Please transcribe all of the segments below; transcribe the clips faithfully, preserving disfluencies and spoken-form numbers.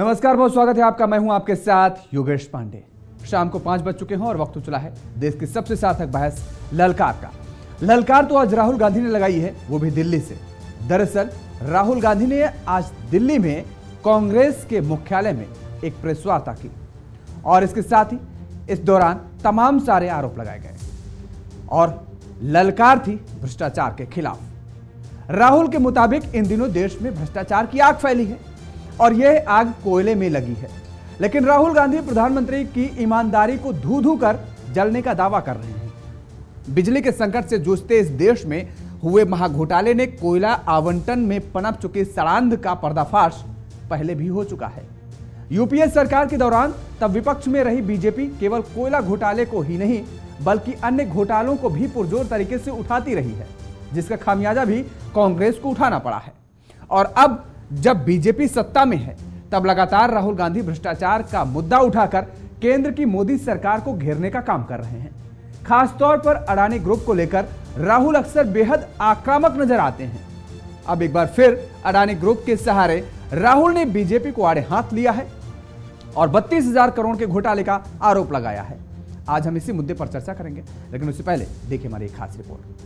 नमस्कार, बहुत स्वागत है आपका। मैं हूं आपके साथ योगेश पांडे। शाम को पांच बज चुके हैं और वक्त हो चला है देश की सबसे सार्थक बहस ललकार का। ललकार तो आज राहुल गांधी ने लगाई है, वो भी दिल्ली से। दरअसल राहुल गांधी ने आज दिल्ली में कांग्रेस के मुख्यालय में एक प्रेस वार्ता की और इसके साथ ही इस दौरान तमाम सारे आरोप लगाए गए और ललकार थी भ्रष्टाचार के खिलाफ। राहुल के मुताबिक इन दिनों देश में भ्रष्टाचार की आग फैली है और यह आग कोयले में लगी है, लेकिन राहुल गांधी प्रधानमंत्री की ईमानदारी को धू धू कर जलने का दावा कर रहे हैं। बिजली के संकट से जूझते इस देश में हुए महाघोटाले ने कोयला आवंटन में पनप चुकी सड़ांध का पर्दाफाश पहले भी हो चुका है। यूपीए सरकार के दौरान तब विपक्ष में रही बीजेपी केवल कोयला घोटाले को ही नहीं बल्कि अन्य घोटालों को भी पुरजोर तरीके से उठाती रही है, जिसका खामियाजा भी कांग्रेस को उठाना पड़ा है। और अब जब बीजेपी सत्ता में है तब लगातार राहुल गांधी भ्रष्टाचार का मुद्दा उठाकर केंद्र की मोदी सरकार को घेरने का काम कर रहे हैं। खासतौर पर अडानी ग्रुप को लेकर राहुल अक्सर बेहद आक्रामक नजर आते हैं। अब एक बार फिर अडानी ग्रुप के सहारे राहुल ने बीजेपी को आड़े हाथ लिया है और बत्तीस हजार करोड़ के घोटाले का आरोप लगाया है। आज हम इसी मुद्दे पर चर्चा करेंगे, लेकिन उससे पहले देखिए हमारी एक खास रिपोर्ट।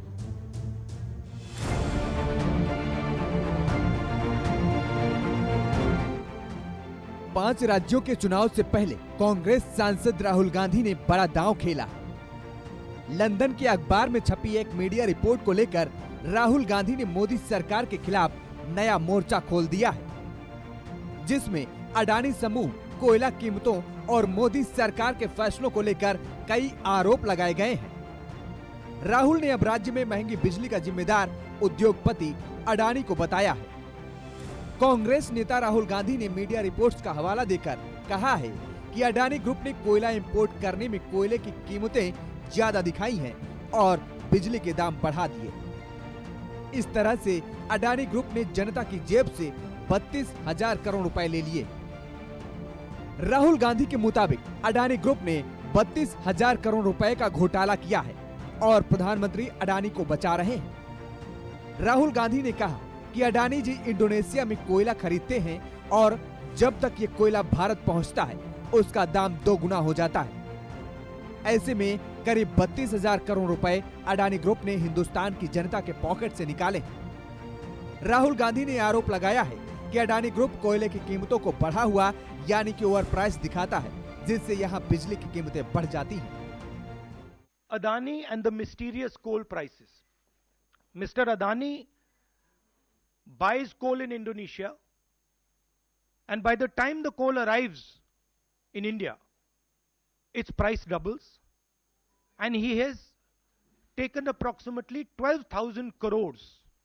पांच राज्यों के चुनाव से पहले कांग्रेस सांसद राहुल गांधी ने बड़ा दांव खेला। लंदन के अखबार में छपी एक मीडिया रिपोर्ट को लेकर राहुल गांधी ने मोदी सरकार के खिलाफ नया मोर्चा खोल दिया है, जिसमें अडानी समूह, कोयला कीमतों और मोदी सरकार के फैसलों को लेकर कई आरोप लगाए गए हैं। राहुल ने अब राज्य में महंगी बिजली का जिम्मेदार उद्योगपति अडानी को बताया है। कांग्रेस नेता राहुल गांधी ने मीडिया रिपोर्ट्स का हवाला देकर कहा है कि अडानी ग्रुप ने कोयला इंपोर्ट करने में कोयले की कीमतें ज्यादा दिखाई हैं और बिजली के दाम बढ़ा दिए। इस तरह से अडानी ग्रुप ने जनता की जेब से बत्तीस हजार करोड़ रुपए ले लिए। राहुल गांधी के मुताबिक अडानी ग्रुप ने बत्तीस हजार करोड़ रुपए का घोटाला किया है और प्रधानमंत्री अडानी को बचा रहे हैं। राहुल गांधी ने कहा कि अडानी जी इंडोनेशिया में कोयला खरीदते हैं और जब तक ये कोयला भारत पहुंचता है उसका दाम दो गुना हो जाता है। ऐसे में करीब बत्तीस हजार करोड़ रुपए अडानी ग्रुप ने हिंदुस्तान की जनता के पॉकेट से निकाले हैं। राहुल गांधी ने आरोप लगाया है कि अडानी ग्रुप कोयले की कीमतों को बढ़ा हुआ यानी कि ओवर प्राइस दिखाता है, जिससे यहाँ बिजली की कीमतें बढ़ जाती हैं। Adani and the mysterious coal prices. Mister Adani buys coal in Indonesia, and by the time the coal arrives in India, its price doubles, and he has taken approximately twelve thousand crores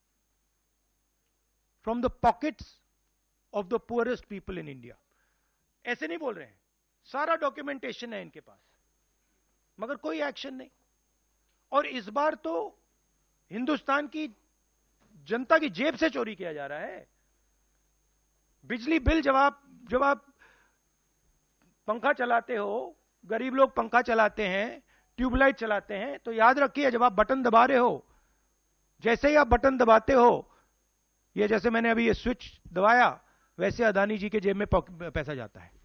from the pockets of the poorest people in India. ऐसे नहीं बोल रहे हैं, सारा documentation है इनके पास, मगर कोई एक्शन नहीं। और इस बार तो हिंदुस्तान की जनता की जेब से चोरी किया जा रहा है। बिजली बिल जब आप जब आप पंखा चलाते हो, गरीब लोग पंखा चलाते हैं, ट्यूबलाइट चलाते हैं, तो याद रखिए जब आप बटन दबा रहे हो, जैसे ही आप बटन दबाते हो, ये जैसे मैंने अभी ये स्विच दबाया, वैसे अडानी जी के जेब में पैसा जाता है।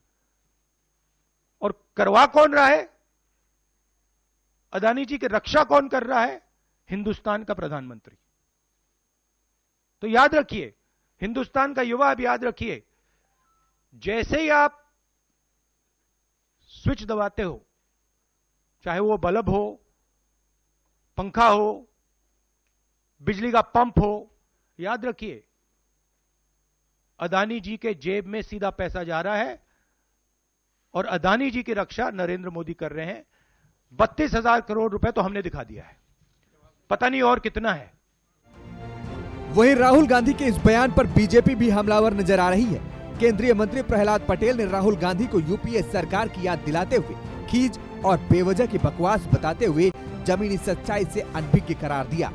और करवा कौन रहा है? अडानी जी की रक्षा कौन कर रहा है? हिंदुस्तान का प्रधानमंत्री। तो याद रखिए, हिंदुस्तान का युवा, अब याद रखिए, जैसे ही आप स्विच दबाते हो, चाहे वो बल्ब हो, पंखा हो, बिजली का पंप हो, याद रखिए अडानी जी के जेब में सीधा पैसा जा रहा है और अडानी जी की रक्षा नरेंद्र मोदी कर रहे हैं। बत्तीस हजार करोड़ रुपए तो हमने दिखा दिया है, पता नहीं और कितना है। वहीं राहुल गांधी के इस बयान पर बीजेपी भी हमलावर नजर आ रही है। केंद्रीय मंत्री प्रहलाद पटेल ने राहुल गांधी को यूपीए सरकार की याद दिलाते हुए खींच और बेवजह की बकवास बताते हुए जमीनी सच्चाई से अनभिज्ञ करार दिया।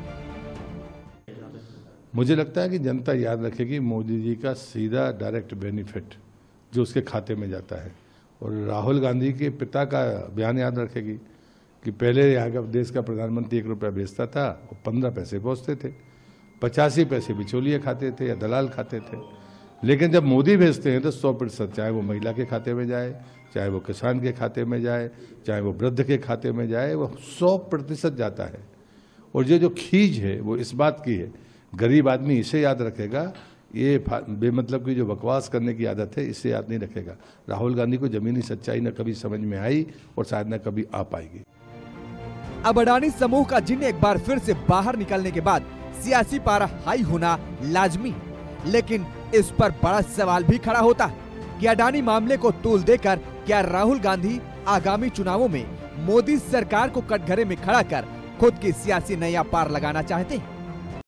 मुझे लगता है कि जनता याद रखेगी मोदी जी का सीधा डायरेक्ट बेनिफिट जो उसके खाते में जाता है, और राहुल गांधी के पिता का बयान याद रखेगी कि पहले यहाँ का देश का प्रधानमंत्री एक रुपया भेजता था और पंद्रह पैसे पहुँचते थे, पचासी पैसे बिचौलिए खाते थे या दलाल खाते थे। लेकिन जब मोदी भेजते हैं तो सौ प्रतिशत, चाहे वो महिला के खाते में जाए, चाहे वो किसान के खाते में जाए, चाहे वो वृद्ध के खाते में जाए, वो सौ प्रतिशत जाता है। और ये जो खींच है वो इस बात की है, गरीब आदमी इसे याद रखेगा, ये बेमतलब की जो बकवास करने की आदत है इसे याद नहीं रखेगा। राहुल गांधी को जमीनी सच्चाई न कभी समझ में आई और शायद न कभी आ पाएगी। अब अडानी समूह का जिन एक बार फिर से बाहर निकलने के बाद सियासी पारा हाई होना लाजमी, लेकिन इस पर बड़ा सवाल भी खड़ा होता है कि अडानी मामले को तूल देकर क्या राहुल गांधी आगामी चुनावों में मोदी सरकार को कटघरे में खड़ा कर खुद की सियासी नैया पार लगाना चाहते हैं।